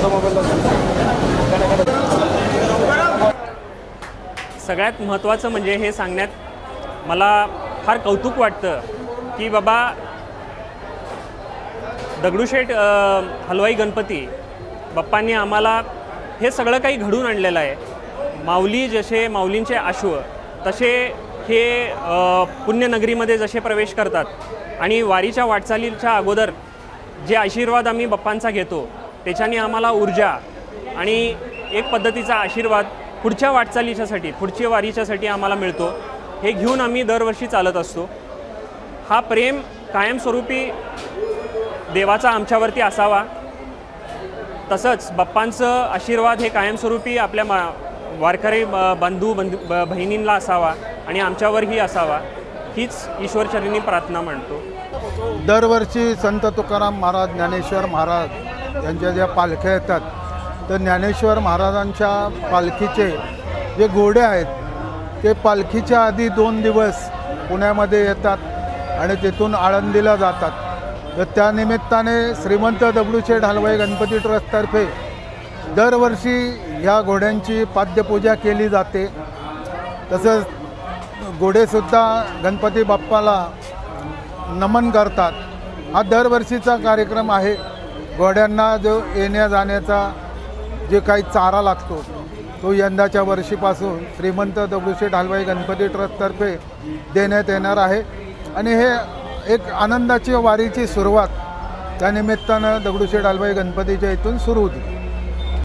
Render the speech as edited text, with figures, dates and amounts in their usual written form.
सगळ्यात महत्त्वाचं म्हणजे हे सांगण्यात मला फार कौतुक वाटतं की बाबा दगडूशेठ हलवाई गणपती बाप्पांनी आम्हाला हे सगळं काही घडून आणलेलं आहे। माऊली जसे माऊलींचे अश्व तसे हे पुण्यनगरीमध्ये जसे प्रवेश करतात आणि वारीच्या वाटचालीच्या अगोदर जे आशीर्वाद आम्ही बाप्पांचा घेतो त्याच्याने आम्हाला ऊर्जा आणि एक पद्धतीचा आशीर्वाद पुढच्या वाटचालीच्यासाठी पुढची वारीच्यासाठी आम्हाला मिळतो। हे घेऊन आम्ही दरवर्षी चालत असतो। हा प्रेम कायमस्वरूपी देवाचा आमच्यावरती असावा, तसंच बाप्पांचं आशीर्वाद हे कायमस्वरूपी आपल्या वारकरी बंधू बहिणींना असावा आणि आमच्यावरही असावा, हीच ईश्वरचरणी प्रार्थना म्हणतो। दरवर्षी संत तुकाराम महाराज, ज्ञानेश्वर महाराज यांच्या ज्या पालख्या येतात तर ज्ञानेश्वर महाराजांच्या पालखीचे जे घोडे आहेत ते पालखीच्या आधी 2 दिवस पुण्यामध्ये येतात आणि तिथून आळंदीला जातात। तर त्यानिमित्ताने श्रीमंत दगडूशेठ हलवाई गणपती ट्रस्टतर्फे दरवर्षी ह्या घोड्यांची पाद्यपूजा केली जाते। तसंच घोडेसुद्धा गणपती बाप्पाला नमन करतात। हा दरवर्षीचा कार्यक्रम आहे। घोड्यांना जो येण्या जाण्याचा जे काही चारा लागतो तो यंदाच्या वर्षीपासून श्रीमंत दगडूशेठ हलवाई गणपती ट्रस्टतर्फे देण्यात येणार आहे आणि हे एक आनंदाची वारीची सुरुवात त्यानिमित्तानं दगडूशेठ हलवाई गणपतीच्या इथून सुरू होती।